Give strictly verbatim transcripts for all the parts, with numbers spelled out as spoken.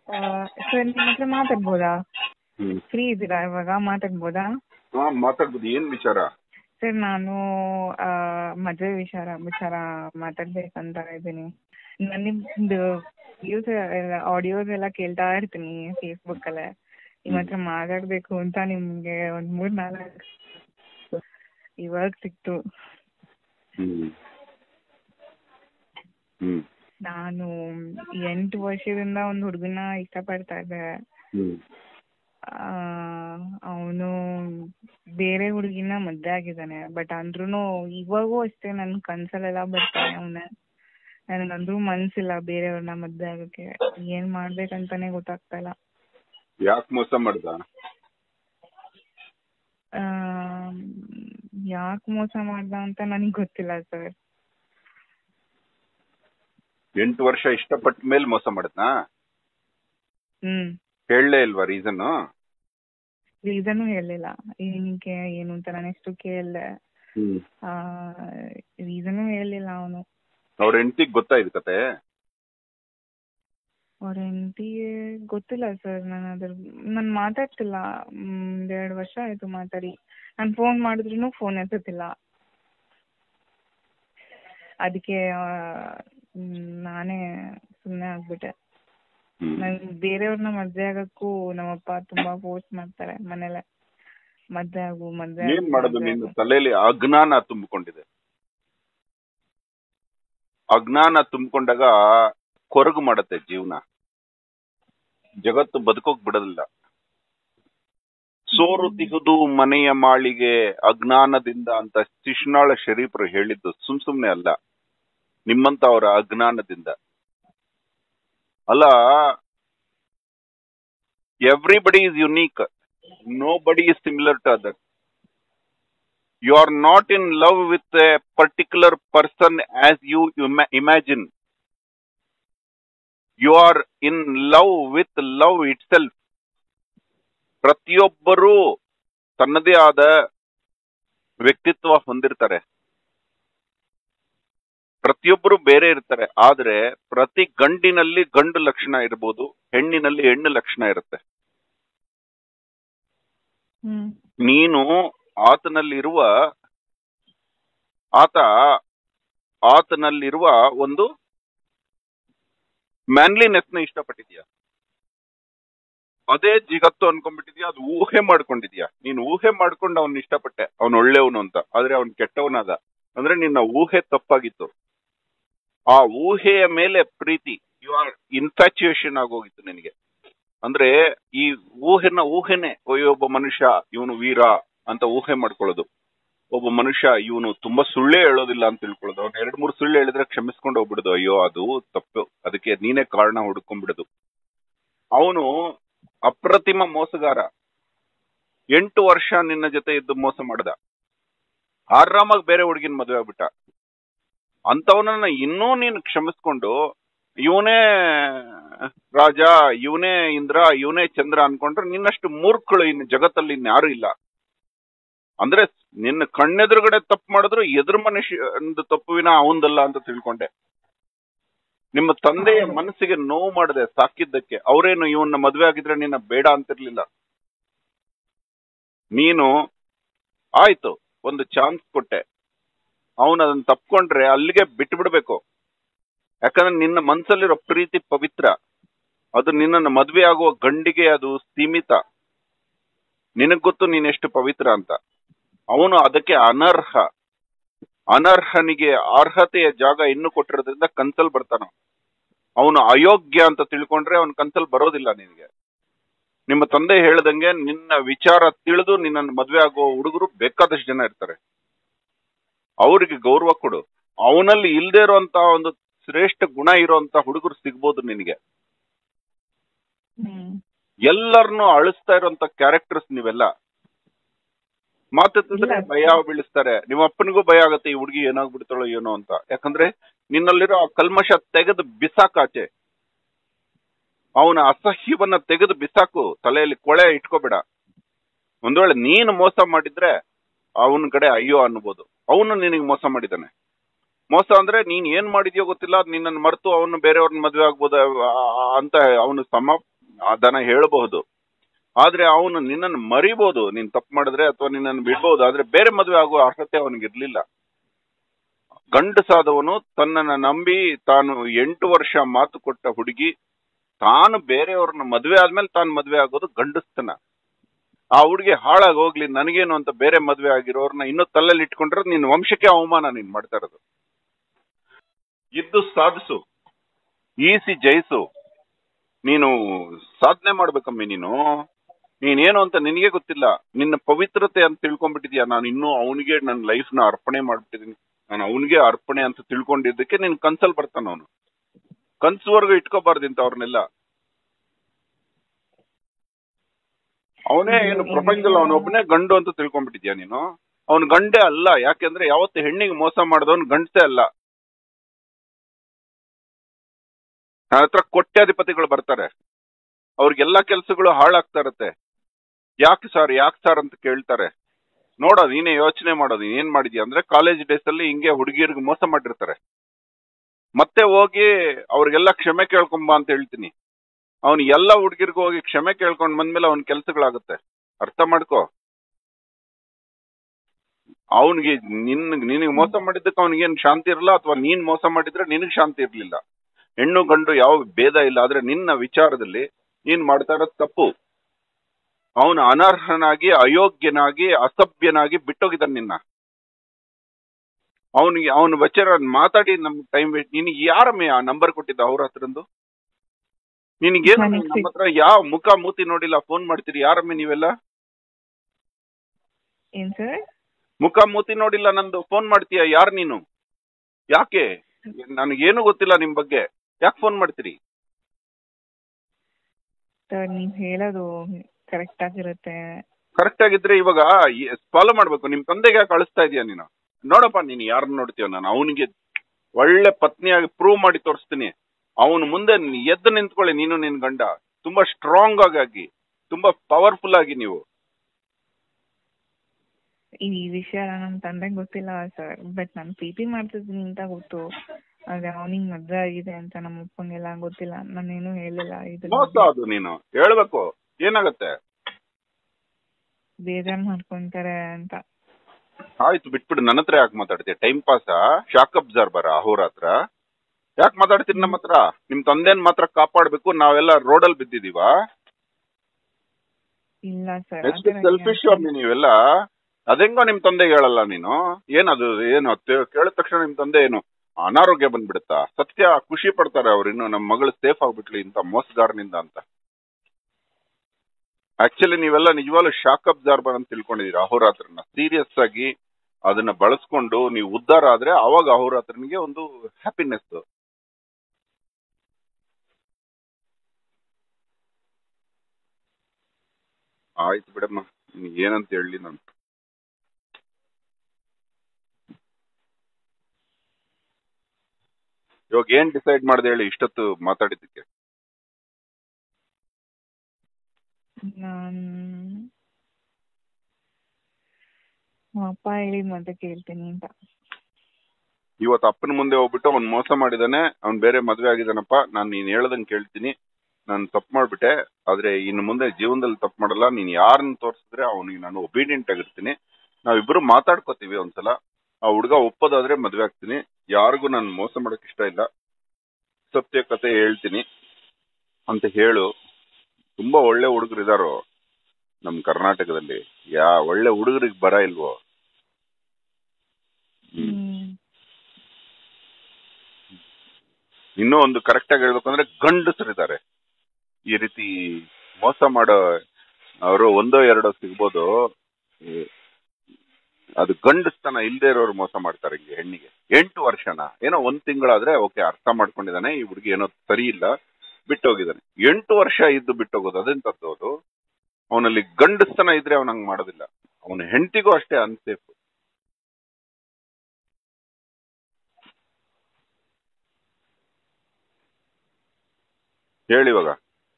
Sir ನಿಮ್ಮ ಹತ್ರ ಮಾತಾಡ್ಬೋದಾ? Free ಇದ್ದೀರಾ ಇವಾಗ? ಮಾತಾಡ್ಬೋದಾ? ಹಾ ಮಾತಾಡ್ಬೋದು. ಏನ್ ವಿಚಾರ? ಸರ್ ನಾನು ಮದುವೆ ವಿಚಾರ ವಿಚಾರ ಮಾತಾಡ್ಬೇಕಂತ ಇದ್ದೀನಿ. ನಾನು ನಿಮ್ದು ವಿಡಿಯೋಸ್ ಆಡಿಯೋಸ್ ಎಲ್ಲ ಕೇಳ್ತಾ ಇರ್ತೀನಿ ಫೇಸ್ಬುಕ್ ಅಲ್ಲೇ. ನಿಮ್ಮ ಹತ್ರ ಮಾತಾಡ್ಬೇಕು ಅಂತ ನಿಮ್ಗೆ ಒಂದ್ ಮೂರ್ ನಾಲ್ಕು ಇವಾಗ ಸಿಕ್ತು. ನಾನು ಎಂಟು ವರ್ಷದಿಂದ ಒಂದು ಹುಡುಗನ ಇಷ್ಟಪಡ್ತಾ ಇದ್ದೆ. ಅವನು ಬೇರೆ ಹುಡುಗಿನ ಮದ್ವೆ ಆಗಿದ್ದಾನೆ. ಬಟ್ ಅಂದ್ರೂ ಇವಾಗೂ ಅಷ್ಟೇ ನನ್ ಕನ್ಸಲ್ಲೆಲ್ಲ ಬರ್ತಾನೆ ಅವನೇ. ನನಗಂದ್ರೂ ಮನ್ಸಿಲ್ಲ ಬೇರೆಯವ್ರನ್ನ ಮದ್ವೆ ಆಗಕ್ಕೆ. ಏನ್ ಮಾಡ್ಬೇಕಂತಾನೆ ಗೊತ್ತಾಗ್ತಾ ಇಲ್ಲ. ಯಾಕೆ ಮೋಸ ಮಾಡ್ದ? ಯಾಕೆ ಮೋಸ ಮಾಡ್ದ ಅಂತ ನನಗೆ ಗೊತ್ತಿಲ್ಲ ಸರ್. ಎಂಟು ವರ್ಷ ಇಷ್ಟಪಟ್ಟ ಮೇಲೆ ಮೋಸ ಮಾಡದ್ನಾ? ಹ್ಮ್ ಹೇಳಲೇ ಇಲ್ವಾ ರೀಸನ್? ರೀಸನ್ ಹೇಳಿಲ್ಲ. ಏನಕ್ಕೆ ಏನು ಅಂತ ನಾನು ಎಷ್ಟು ಕೇಳಿದೆ, ರೀಸನ್ ಹೇಳಿಲ್ಲ ಅವನು. ಅವ್ರ ಹೆಂಡತಿಗೆ ಗೊತ್ತಾ ಇದ್ ಕತೆ? ಅವ್ರ ಹೆಂಡತಿಗೆ ಗೊತ್ತಿಲ್ಲ ಸರ್. ನಾನು ಅದ್ರ ನಾನು ಮಾತಾಡ್ತಿಲ್ಲ. ಒಂದೆರಡು ವರ್ಷ ಆಯ್ತು ಮಾತಾಡಿ. ನಾನು ಫೋನ್ ಮಾಡಿದ್ರು ಫೋನ್ ಎತ್ತುತ್ತಿಲ್ಲ. ಅದಕ್ಕೆ ನಾನೇ ಸುಮ್ಮನೆ ಆಗ್ಬಿಟ್ಟೆ. ನನ್ ಬೇರೆಯವ್ರನ್ನ ಮದ್ವೆ ಆಗಕ್ಕೂ ನಮ್ಮಪ್ಪ ತುಂಬಾ ಫೋರ್ಸ್ ಮಾಡ್ತಾರೆ ಮನೇಲೆ. ಮದ್ವೆ ಆಗು ಮದ್ವೆ ಏನ್ ಮಾಡೋದು? ನಿನ್ನ ತಲೆಯಲ್ಲಿ ಅಜ್ಞಾನ ತುಂಬಿಕೊಂಡಿದೆ. ಅಜ್ಞಾನ ತುಂಬಿಕೊಂಡಾಗ ಕೊರಗು ಮಾಡತ್ತೆ ಜೀವನ. ಜಗತ್ತು ಬದುಕೋಕ್ ಬಿಡೋದಿಲ್ಲ. ಸೋರುತಿಹುದು ಮನೆಯ ಮಾಳಿಗೆ ಅಜ್ಞಾನದಿಂದ ಅಂತ ಶಿಶುನಾಳ ಶರೀಫರು ಹೇಳಿದ್ದು ಸುಮ್ ಸುಮ್ನೆ ಅಲ್ಲ, ನಿಮ್ಮಂತ ಅವರ ಅಜ್ಞಾನದಿಂದ ಅಲ್ಲ. Everybody is unique, nobody is similar to other. You are not in love with a particular person as you imagine. You are in love with love itself. ಪ್ರತಿಯೊಬ್ಬರೂ ತನ್ನದೇ ಆದ ವ್ಯಕ್ತಿತ್ವ ಹೊಂದಿರ್ತಾರೆ. ಪ್ರತಿಯೊಬ್ಬರು ಬೇರೆ ಇರ್ತಾರೆ. ಆದ್ರೆ ಪ್ರತಿ ಗಂಡಿನಲ್ಲಿ ಗಂಡು ಲಕ್ಷಣ ಇರಬಹುದು, ಹೆಣ್ಣಿನಲ್ಲಿ ಹೆಣ್ಣು ಲಕ್ಷಣ ಇರುತ್ತೆ. ನೀನು ಆತನಲ್ಲಿರುವ ಆತ ಆತನಲ್ಲಿರುವ ಒಂದು ಮ್ಯಾನ್ಲಿನೆಸ್ ನ ಇಷ್ಟಪಟ್ಟಿದ್ಯಾ? ಅದೇ ಜಗತ್ತು ಅನ್ಕೊಂಡ್ಬಿಟ್ಟಿದ್ಯಾ? ಅದು ಊಹೆ ಮಾಡ್ಕೊಂಡಿದ್ಯಾ? ನೀನು ಊಹೆ ಮಾಡ್ಕೊಂಡು ಅವನ್ ಇಷ್ಟಪಟ್ಟೆ, ಅವನ್ ಒಳ್ಳೆಯವನು ಅಂತ. ಆದ್ರೆ ಅವನ್ ಕೆಟ್ಟವನಾದ ಅಂದ್ರೆ ನಿನ್ನ ಊಹೆ ತಪ್ಪಾಗಿತ್ತು. ಆ ಊಹೆಯ ಮೇಲೆ ಪ್ರೀತಿ, ಯು ಆರ್ ಇನ್ಫ್ಯಾಚುಯೇಷನ್ ಆಗೋಗಿತ್ತು ನಿನಗೆ. ಅಂದ್ರೆ ಈ ಊಹೆನ ಊಹೆನೆ ಒಬ್ಬ ಮನುಷ್ಯ ಇವನು ವೀರ ಅಂತ ಊಹೆ ಮಾಡ್ಕೊಳ್ಳೋದು. ಒಬ್ಬ ಮನುಷ್ಯ ಇವನು ತುಂಬಾ ಸುಳ್ಳೇ ಹೇಳೋದಿಲ್ಲ ಅಂತ ತಿಳ್ಕೊಳ್ಳೋದು. ಅವ್ನು ಎರಡ್ ಮೂರು ಸುಳ್ಳು ಹೇಳಿದ್ರೆ ಕ್ಷಮಿಸ್ಕೊಂಡು ಹೋಗ್ಬಿಡುದು. ಅಯ್ಯೋ ಅದು ತಪ್ಪು, ಅದಕ್ಕೆ ನೀನೇ ಕಾರಣ ಹುಡ್ಕೊಂಡ್ಬಿಡುದು. ಅವನು ಅಪ್ರತಿಮ ಮೋಸಗಾರ. ಎಂಟು ವರ್ಷ ನಿನ್ನ ಜೊತೆ ಇದ್ದು ಮೋಸ ಮಾಡ್ದ. ಆರಾಮಾಗಿ ಬೇರೆ ಹುಡುಗಿನ ಮದುವೆ ಆಗ್ಬಿಟ್ಟ. ಅಂತವನನ್ನ ಇನ್ನೂ ನೀನು ಕ್ಷಮಿಸ್ಕೊಂಡು ಇವನೇ ರಾಜ, ಇವನೇ ಇಂದ್ರ, ಇವನೇ ಚಂದ್ರ ಅನ್ಕೊಂಡ್ರೆ ನಿನ್ನಷ್ಟು ಮೂರ್ಖಳು ಇನ್ನು ಜಗತ್ತಲ್ಲಿ ಇನ್ಯಾರು ಇಲ್ಲ. ಅಂದ್ರೆ ನಿನ್ನ ಕಣ್ಣೆದುರುಗಡೆ ತಪ್ಪು ಮಾಡಿದ್ರು ಎದುರು ಮನುಷ್ಯ ತಪ್ಪುವಿನ ಅವಂದಲ್ಲ ಅಂತ ತಿಳ್ಕೊಂಡೆ. ನಿಮ್ಮ ತಂದೆಯ ಮನಸ್ಸಿಗೆ ನೋವು ಮಾಡದೆ ಸಾಕಿದ್ದಕ್ಕೆ. ಅವರೇನು ಇವನ್ನ ಮದ್ವೆ ಆಗಿದ್ರೆ ನಿನ್ನ ಬೇಡ ಅಂತಿರ್ಲಿಲ್ಲ. ನೀನು ಆಯ್ತು ಒಂದು ಚಾನ್ಸ್ ಕೊಟ್ಟೆ, ಅವನು ಅದನ್ನ ತಪ್ಕೊಂಡ್ರೆ ಅಲ್ಲಿಗೆ ಬಿಟ್ಟು ಬಿಡ್ಬೇಕು. ಯಾಕಂದ್ರೆ ನಿನ್ನ ಮನಸ್ಸಲ್ಲಿರೋ ಪ್ರೀತಿ ಪವಿತ್ರ. ಅದು ನಿನ್ನನ್ನು ಮದ್ವೆ ಆಗುವ ಗಂಡಿಗೆ ಅದು ಸೀಮಿತ. ನಿನಗ್ ಗೊತ್ತು ನೀನೆಷ್ಟು ಪವಿತ್ರ ಅಂತ. ಅವನು ಅದಕ್ಕೆ ಅನರ್ಹ. ಅನರ್ಹನಿಗೆ ಅರ್ಹತೆಯ ಜಾಗ ಇನ್ನು ಕೊಟ್ಟಿರೋದ್ರಿಂದ ಕನ್ಸಲ್ ಬರ್ತಾನ. ಅವನು ಅಯೋಗ್ಯ ಅಂತ ತಿಳ್ಕೊಂಡ್ರೆ ಅವನ್ ಕನ್ಸಲ್ ಬರೋದಿಲ್ಲ ನಿನಗೆ. ನಿಮ್ಮ ತಂದೆ ಹೇಳ್ದಂಗೆ ನಿನ್ನ ವಿಚಾರ ತಿಳಿದು ನಿನ್ನನ್ನು ಮದ್ವೆ ಆಗುವ ಹುಡುಗರು ಬೇಕಾದಷ್ಟು ಜನ ಇರ್ತಾರೆ. ಅವರಿಗೆ ಗೌರವ ಕೊಡು. ಅವನಲ್ಲಿ ಇಲ್ದೇ ಇರುವಂತ ಒಂದು ಶ್ರೇಷ್ಠ ಗುಣ ಇರುವಂತ ಹುಡುಗರು ಸಿಗ್ಬೋದು ನಿನಗೆ. ಎಲ್ಲರನ್ನು ಅಳಿಸ್ತಾ ಇರುವಂತ ಕ್ಯಾರೆಕ್ಟರ್ಸ್ ನೀವೆಲ್ಲ. ಮಾತಾಡ್ತಿದ್ರೆ ಭಯ ಬೀಳಿಸ್ತಾರೆ. ನಿಮ್ಮ ಅಪ್ಪನಿಗೂ ಭಯ ಆಗತ್ತೆ, ಈ ಹುಡುಗಿ ಏನಾಗ್ಬಿಡ್ತಾಳೋ ಏನೋ ಅಂತ. ಯಾಕಂದ್ರೆ ನಿನ್ನಲ್ಲಿರೋ ಆ ಕಲ್ಮಶ ತೆಗೆದು ಬಿಸಾಕಾಚೆ. ಅವನ ಅಸಹ್ಯವನ್ನ ತೆಗೆದು ಬಿಸಾಕು. ತಲೆಯಲ್ಲಿ ಕೊಳೆ ಇಟ್ಕೋಬೇಡ. ಒಂದ್ ವೇಳೆ ನೀನು ಮೋಸ ಮಾಡಿದ್ರೆ ಅವನ ಕಡೆ ಅಯ್ಯೋ ಅನ್ಬೋದು. ಅವನು ನಿನಗೆ ಮೋಸ ಮಾಡಿದಾನೆ. ಮೋಸ ಅಂದ್ರೆ ನೀನ್ ಏನ್ ಮಾಡಿದ್ಯೋ ಗೊತ್ತಿಲ್ಲ, ನಿನ್ನನ್ನು ಮರೆತು ಅವನು ಬೇರೆಯವ್ರನ್ನ ಮದ್ವೆ ಆಗ್ಬೋದು ಅಂತ ಅವನು ಸಮ ಅದನ್ನ ಹೇಳಬಹುದು. ಆದ್ರೆ ಅವನು ನಿನ್ನನ್ನು ಮರಿಬಹುದು, ನೀನ್ ತಪ್ಪು ಮಾಡಿದ್ರೆ, ಅಥವಾ ನಿನ್ನನ್ನು ಬಿಡ್ಬಹುದು. ಆದ್ರೆ ಬೇರೆ ಮದುವೆ ಆಗುವ ಅರ್ಹತೆ ಅವನಿಗೆ ಇರ್ಲಿಲ್ಲ. ಗಂಡಸಾದವನು ತನ್ನನ್ನ ನಂಬಿ ತಾನು ಎಂಟು ವರ್ಷ ಮಾತು ಕೊಟ್ಟ ಹುಡುಗಿ ತಾನು ಬೇರೆಯವ್ರನ್ನ ಮದ್ವೆ ಆದ್ಮೇಲೆ ತಾನು ಮದ್ವೆ ಆಗೋದು ಗಂಡಸ್ತನ. ಆ ಹುಡುಗಿ ಹಾಳಾಗಿ ಹೋಗ್ಲಿ ನನಗೇನು ಅಂತ ಬೇರೆ ಮದ್ವೆ ಆಗಿರೋರ್ನ ಇನ್ನೂ ತಲೆಯಲ್ಲಿ ಇಟ್ಕೊಂಡ್ರೆ ನಿನ್ ವಂಶಕ್ಕೆ ಅವಮಾನ ನೀನ್ ಮಾಡ್ತಾ ಇರೋದು. ಇದ್ದು ಸಾಧಿಸು, ಈಸಿ ಜಯಿಸು. ನೀನು ಸಾಧನೆ ಮಾಡ್ಬೇಕಮ್ಮಿ. ನೀನು ನೀನೇನು ಅಂತ ನಿನಗೆ ಗೊತ್ತಿಲ್ಲ. ನಿನ್ನ ಪವಿತ್ರತೆ ಅಂತ ತಿಳ್ಕೊಂಡ್ಬಿಟ್ಟಿದ್ಯಾ. ನಾನು ಇನ್ನೂ ಅವನಿಗೆ ನನ್ನ ಲೈಫ್ ನ ಅರ್ಪಣೆ ಮಾಡ್ಬಿಟ್ಟಿದೀನಿ, ನಾನು ಅವನಿಗೆ ಅರ್ಪಣೆ ಅಂತ ತಿಳ್ಕೊಂಡಿದ್ದಕ್ಕೆ ನಿನ್ ಕನ್ಸಲ್ ಬರ್ತಾನ ಅವನು. ಕನ್ಸುವರೆಗೂ ಇಟ್ಕೋಬಾರ್ದು ಇಂಥವ್ರನ್ನೆಲ್ಲ. ಅವನೇ ಏನು ಪ್ರಪಂಚದಲ್ಲಿ ಅವನೊಬ್ಬನೇ ಗಂಡು ಅಂತ ತಿಳ್ಕೊಂಡ್ಬಿಟ್ಟಿದ್ಯಾ ನೀನು. ಅವನ್ ಗಂಡೇ ಅಲ್ಲ. ಯಾಕೆಂದ್ರೆ ಯಾವತ್ತು ಹೆಣ್ಣಿಗೆ ಮೋಸ ಮಾಡಿದವನ್ ಗಂಡಸೇ ಅಲ್ಲ. ನನ್ನ ಹತ್ರ ಕೋಟ್ಯಾಧಿಪತಿಗಳು ಬರ್ತಾರೆ, ಅವ್ರಿಗೆಲ್ಲಾ ಕೆಲ್ಸಗಳು ಹಾಳಾಗ್ತಾ ಇರತ್ತೆ. ಯಾಕೆ ಸರ್ ಯಾಕೆ ಸರ್ ಅಂತ ಕೇಳ್ತಾರೆ. ನೋಡೋ ನೀನೇ ಯೋಚನೆ ಮಾಡೋದು, ಏನ್ ಮಾಡಿದ್ಯಾ ಅಂದ್ರೆ ಕಾಲೇಜ್ ಡೇಸ್ ಅಲ್ಲಿ ಹಿಂಗೆ ಹುಡುಗಿಯರಿಗೆ ಮೋಸ ಮಾಡಿರ್ತಾರೆ. ಮತ್ತೆ ಹೋಗಿ ಅವ್ರಿಗೆಲ್ಲ ಕ್ಷಮೆ ಕೇಳ್ಕೊಂಬ ಅಂತ ಹೇಳ್ತೀನಿ. ಅವ್ನು ಎಲ್ಲ ಹುಡುಗಿರ್ಗೂ ಹೋಗಿ ಕ್ಷಮೆ ಕೇಳ್ಕೊಂಡ್ ಬಂದ್ಮೇಲೆ ಅವ್ನ ಕೆಲ್ಸಗಳಾಗುತ್ತೆ. ಅರ್ಥ ಮಾಡ್ಕೋ. ಅವನಿಗೆ ನಿನ್ ನಿನಗೆ ಮೋಸ ಮಾಡಿದ್ದಕ್ಕೆ ಅವನಿಗೇನ್ ಶಾಂತಿ ಇರಲ್ಲ, ಅಥವಾ ನೀನ್ ಮೋಸ ಮಾಡಿದ್ರೆ ನಿನಗ್ ಶಾಂತಿ ಇರ್ಲಿಲ್ಲ. ಹೆಣ್ಣು ಗಂಡು ಯಾವ ಭೇದ ಇಲ್ಲ. ಆದ್ರೆ ನಿನ್ನ ವಿಚಾರದಲ್ಲಿ ನೀನ್ ಮಾಡ್ತಾ ಇರೋದು ತಪ್ಪು. ಅವನು ಅನರ್ಹನಾಗಿ, ಅಯೋಗ್ಯನಾಗಿ, ಅಸಭ್ಯನಾಗಿ ಬಿಟ್ಟೋಗಿದ್ದಾನೆ ನಿನ್ನ. ಅವನಿಗೆ ಅವನ ವಚನ ಮಾತಾಡಿ ನಮ್ ಟೈಮ್ ವೇಸ್ಟ್. ನಿನಗೆ ಯಾರಮ್ಮೆ ಆ ನಂಬರ್ ಕೊಟ್ಟಿದ್ದ ಅವ್ರ ಹತ್ರಂದು? ನಿನಗೇನು ನಮ್ಮ ಹತ್ರ ಯಾವ ಮುಖ ಮೂತಿ ನೋಡಿಲ್ಲ, ಫೋನ್ ಮಾಡ್ತೀರಿ? ಯಾರಮ್ಮೆ ನೀವೆಲ್ಲ? ಮುಖ ಮೂತಿ ನೋಡಿಲ್ಲ ನಂದು, ಫೋನ್ ಮಾಡ್ತೀಯ? ಯಾರು ನೀನು? ಯಾಕೆ? ನನಗೇನು ಗೊತ್ತಿಲ್ಲ ನಿಮ್ ಬಗ್ಗೆ, ಯಾಕೆ ಫೋನ್ ಮಾಡ್ತೀರಿ? ನೀವ್ ಹೇಳೋದು ಕರೆಕ್ಟ್ ಆಗಿರುತ್ತೆ. ಕರೆಕ್ಟ್ ಆಗಿದ್ರೆ ಇವಾಗ ಫಾಲೋ ಮಾಡ್ಬೇಕು. ನಿಮ್ ತಂದೆಗೆ ಯಾಕೆ ಕಳಿಸ್ತಾ ಇದೀಯ ನೀನು? ನೋಡಪ್ಪ ನೀನು ಯಾರನ್ನ ನೋಡ್ತೀಯ. ನಾನು ಅವನಿಗೆ ಒಳ್ಳೆ ಪತ್ನಿಯಾಗಿ ಪ್ರೂವ್ ಮಾಡಿ ತೋರಿಸ್ತೀನಿ. ಅವನು ಮುಂದೆ ಎದ್ದು ನಿಂತ್ಕೊಳ್ಳಿ. ನೀನು ನಿನ್ ಗಂಡ ತುಂಬಾ ಸ್ಟ್ರಾಂಗ್ ಆಗಿ, ತುಂಬಾ ಪವರ್ಫುಲ್ ಆಗಿ. ನೀವು ಈ ವಿಷಯ ನಮ್ ತಂದೆಗೆ ಗೊತ್ತಿಲ್ಲ ಸರ್, ಬಟ್ ನಾನು ಪಿ ಪಿ ಮಾಡ್ತಿದ್ದೀನಿ ಅಂತ ಗೊತ್ತು. ಆದ್ರೆ ಅವನಿಗೆ ಮದ್ವೆ ಆಗಿದೆ ಅಂತ ನಮ್ಮ ಅಪ್ಪಂಗೆಲ್ಲ ಗೊತ್ತಿಲ್ಲ. ನಾನೇನು ಹೇಳಿಲ್ಲ. ಇದು ನೀನು ಹೇಳ್ಬೇಕು. ಏನಾಗತ್ತೆ? ಬೇಜಾರ್ ಮಾಡ್ಕೊಂತಾರೆ ಅಂತ. ಆಯ್ತು ಬಿಟ್ಬಿಡು. ನನ್ನ ಹತ್ರ ಯಾಕೆ ಮಾತಾಡ್ತೀಯ? Time pass? ಶಾಕ್ ಅಬ್ಸರ್ಬರ ಅಹೋರಾತ್ರ? ಯಾಕೆ ಮಾತಾಡ್ತೀರಿ ನಮ್ಮ ಹತ್ರ? ನಿಮ್ ತಂದೆನ್ ಮಾತ್ರ ಕಾಪಾಡ್ಬೇಕು. ನಾವೆಲ್ಲ ರೋಡಲ್ಲಿ ಬಿದ್ದಿದೀವ? ಇಲ್ಲ ಸರ್, ಎಷ್ಟು ಸೆಲ್ಫಿಶ್ ಅಮ್ಮಿ ನೀವೆಲ್ಲ. ಅದೆಂಗೋ ನಿಮ್ ತಂದೆಗೆ ಹೇಳಲ್ಲ ನೀನು? ಏನದು? ಏನು ಕೇಳಿದ ತಕ್ಷಣ ನಿಮ್ ತಂದೆ ಏನು ಅನಾರೋಗ್ಯ ಬಂದ್ಬಿಡುತ್ತಾ? ಸತ್ಯ ಖುಷಿ ಪಡ್ತಾರೆ ಅವ್ರು, ಇನ್ನು ನಮ್ಮ ಮಗಳು ಸೇಫ್ ಆಗ್ಬಿಟ್ಲಿ ಇಂತ ಮೋಸಗಾರನಿಂದ ಅಂತ. ಆಕ್ಚುಲಿ ನೀವೆಲ್ಲ ನಿಜವಾಗ್ಲೂ ಶಾಕ್ ಅಬ್ಸಾರ್ಬರ್ ಅಂತ ತಿಳ್ಕೊಂಡಿದೀರ ಅಹೋರಾತ್ರನ. ಸೀರಿಯಸ್ ಆಗಿ ಅದನ್ನ ಬಳಸ್ಕೊಂಡು ನೀವು ಉದ್ಧಾರ ಆದ್ರೆ ಅವಾಗ ಅಹೋರಾತ್ರನಿಗೆ ಒಂದು ಹ್ಯಾಪಿನೆಸ್. ಆಯ್ತು ಬಿಡಮ್ಮ, ಏನಂತ ಹೇಳಿ ನಾನು. ಇವಾಗ ಏನ್ ಡಿಸೈಡ್ ಮಾಡ್ದೆ ಹೇಳಿ ಇಷ್ಟೊತ್ತು ಮಾತಾಡಿದ್ದಕ್ಕೆ? ಅಪ್ಪ ಹೇಳಿ ಮತ್ತೆ ಕೇಳ್ತೀನಿ ಅಂತ. ಇವತ್ತು ಅಪ್ಪನ ಮುಂದೆ ಹೋಗ್ಬಿಟ್ಟು ಅವ್ನ್ ಮೋಸ ಮಾಡಿದಾನೆ, ಅವ್ನ್ ಬೇರೆ ಮದ್ವೆ ಆಗಿದಾನಪ್ಪ, ನಾನ್ ನೀನ್ ಹೇಳ್ದಂಗ್ ಕೇಳ್ತೀನಿ, ನಾನು ತಪ್ಪು ಮಾಡ್ಬಿಟ್ಟೆ, ಆದ್ರೆ ಇನ್ನು ಮುಂದೆ ಜೀವನದಲ್ಲಿ ತಪ್ಪು ಮಾಡಲ್ಲ, ನೀನ್ ಯಾರನ್ನ ತೋರಿಸಿದ್ರೆ ಅವನಿಗೆ ನಾನು ಒಬೀಡಿಯಂಟ್ ಆಗಿರ್ತೀನಿ, ನಾವಿಬ್ರು ಮಾತಾಡ್ಕೋತೀವಿ ಒಂದ್ಸಲ, ಆ ಹುಡ್ಗ ಒಪ್ಪೋದಾದ್ರೆ ಮದ್ವೆ ಆಗ್ತೀನಿ, ಯಾರಿಗೂ ನಾನು ಮೋಸ ಮಾಡಕ್ ಇಷ್ಟ ಇಲ್ಲ, ಸತ್ಯ ಕತೆ ಹೇಳ್ತೀನಿ ಅಂತ ಹೇಳು. ತುಂಬಾ ಒಳ್ಳೆ ಹುಡುಗರು ಇದಾರೋ ನಮ್ ಕರ್ನಾಟಕದಲ್ಲಿ. ಯಾ ಒಳ್ಳೆ ಹುಡುಗರಿಗೆ ಬರ ಇಲ್ವೋ? ಇನ್ನೂ ಒಂದು ಕರೆಕ್ಟ್ ಆಗಿ ಹೇಳ್ಬೇಕಂದ್ರೆ ಗಂಡಸರಿದ್ದಾರೆ ಈ ರೀತಿ ಮೋಸ ಮಾಡೋ. ಅವರು ಒಂದೋ ಎರಡೋ ಸಿಗ್ಬೋದು, ಅದು ಗಂಡಸ್ತನ ಇಲ್ದೇ ಇರೋರು ಮೋಸ ಮಾಡ್ತಾರೆ ಹಿಂಗೆ ಹೆಣ್ಣಿಗೆ. ಎಂಟು ವರ್ಷನ ಏನೋ ಒಂದ್ ತಿಂಗಳಾದ್ರೆ ಓಕೆ, ಅರ್ಥ ಮಾಡ್ಕೊಂಡಿದ್ದಾನೆ ಈ ಹುಡುಗಿ ಏನೋ ಸರಿ ಇಲ್ಲ, ಬಿಟ್ಟೋಗಿದ್ದಾನೆ. ಎಂಟು ವರ್ಷ ಇದ್ದು ಬಿಟ್ಟೋಗೋದು ಅದೆಂತದ್ದು? ಅದು ಅವನಲ್ಲಿ ಗಂಡಸ್ತನ ಇದ್ರೆ ಅವನ ಹಂಗ್ ಮಾಡೋದಿಲ್ಲ. ಅವನ ಹೆಂಡತಿಗೂ ಅಷ್ಟೇ ಅನ್ಸೇಫ್. ಹೇಳಿವಾಗ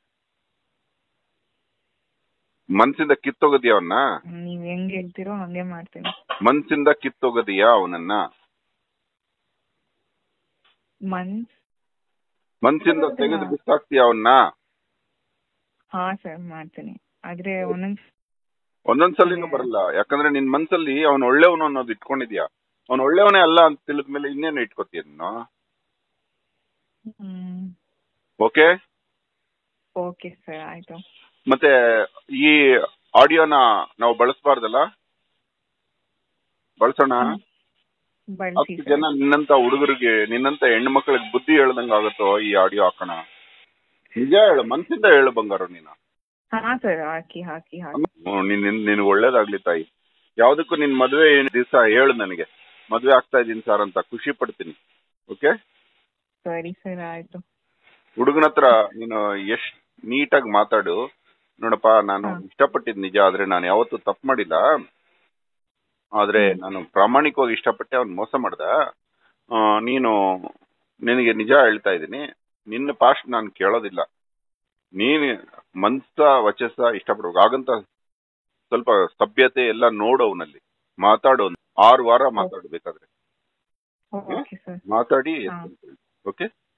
ಮನ್ಸಿಂದ ಕಿತ್ತೋಗದಿಯಾ ಅವನ್ನ? ನೀವ್ ಹೆಂಗ್ ಹೇಳ್ತಿರೋ ಹಂಗೆ ಮಾಡ್ತೀನಿ. ಮನ್ಸಿಂದ ಕಿತ್ತೋಗದಿಯಾ ಅವನನ್ನ? ಮನ್ಸ್ ಮನ್ಸಿಂದ ತೆಗೆದು ಬಿಸಾಕ್ತಿಯಾ ಅವನ್ನ? ಹಾ ಸರ್ ಮಾಡ್ತೀನಿ. ಆದ್ರೆ ಒಂದೊಂದ್ ಒಂದೊಂದ್ಸಲಿನೂ ಬರಲ್ಲ, ಯಾಕಂದ್ರೆ ನಿನ್ ಮನ್ಸಲ್ಲಿ ಅವ್ನು ಒಳ್ಳೆಯವನು ಅನ್ನೋದು ಇಟ್ಕೊಂಡಿದ್ಯಾ. ಅವ್ನು ಒಳ್ಳೆಯವನೇ ಅಲ್ಲ ಅಂತ ತಿಳಿದ್ಮೇಲೆ ಇನ್ನೇನು ಇಟ್ಕೋತೀಯ ನೀನು? ಹ್ಮ್ ಓಕೆ ಓಕೆ ಸರ್ ಆಯ್ತು. ಮತ್ತೆ ಈ ಆಡಿಯೋನ ನಾವು ಬಳಸಬಾರ್ದಲ್ಲ? ಬಳಸೋಣ. ಬಳಸಿ ಹತ್ತು ಸರ್. ಜನ ನಿನ್ನಂತ ಹುಡುಗರಿಗೆ, ನಿನ್ನಂತ ಹೆಣ್ಣು ಮಕ್ಕಳಿಗೆ ಬುದ್ಧಿ ಹೇಳ್ದಂಗ ಆಗುತ್ತೋ ಈ ಆಡಿಯೋ ಹಾಕೋಣ? ನಿಜ ಹೇಳು, ಮನ್ಸಿಂದ ಹೇಳು ಬಂಗಾರ ನೀನು. ಹಾ ಸರ್ ಹಾಕಿ ಹಾಕಿ ಹಾಕಿ. ನಿನ್ ನಿನ್ ಒಳ್ಳೇದಾಗ್ಲಿ ತಾಯಿ. ಯಾವ್ದಕ್ಕೂ ನಿನ್ ಮದ್ವೆ ದಿವಸ ಹೇಳು ನನಗೆ, ಮದ್ವೆ ಆಗ್ತಾ ಇದೀನಿ ಸರ್ ಅಂತ, ಖುಷಿ ಪಡ್ತೀನಿ. ಓಕೆ ಸರಿ ಸರ್ ಆಯ್ತು. ಹುಡುಗನ ಹತ್ರ ನೀನು ಎಷ್ಟ್ ನೀಟಾಗಿ ಮಾತಾಡು. ನೋಡಪ್ಪ, ನಾನು ಇಷ್ಟಪಟ್ಟಿದ್ ನಿಜ, ಆದ್ರೆ ನಾನು ಯಾವತ್ತೂ ತಪ್ಪು ಮಾಡಿಲ್ಲ. ಆದ್ರೆ ನಾನು ಪ್ರಾಮಾಣಿಕವಾಗಿ ಇಷ್ಟಪಟ್ಟೆ, ಅವ್ನು ಮೋಸ ಮಾಡ್ದ. ನೀನು ನಿನಗೆ ನಿಜ ಹೇಳ್ತಾ ಇದ್ದೀನಿ, ನಿನ್ನ ಪಾಸ್ಟ್ ನಾನು ಕೇಳೋದಿಲ್ಲ. ನೀನು ಮನ್ಸ ವಚಸ್ಸ ಇಷ್ಟಪಡ್ಬೇಕು. ಹಾಗಂತ ಸ್ವಲ್ಪ ಸಭ್ಯತೆ ಎಲ್ಲ ನೋಡು ಅವನಲ್ಲಿ, ಮಾತಾಡೋ. ಆರು ವಾರ ಮಾತಾಡ್ಬೇಕಾದ್ರೆ ಮಾತಾಡಿ. ಓಕೆ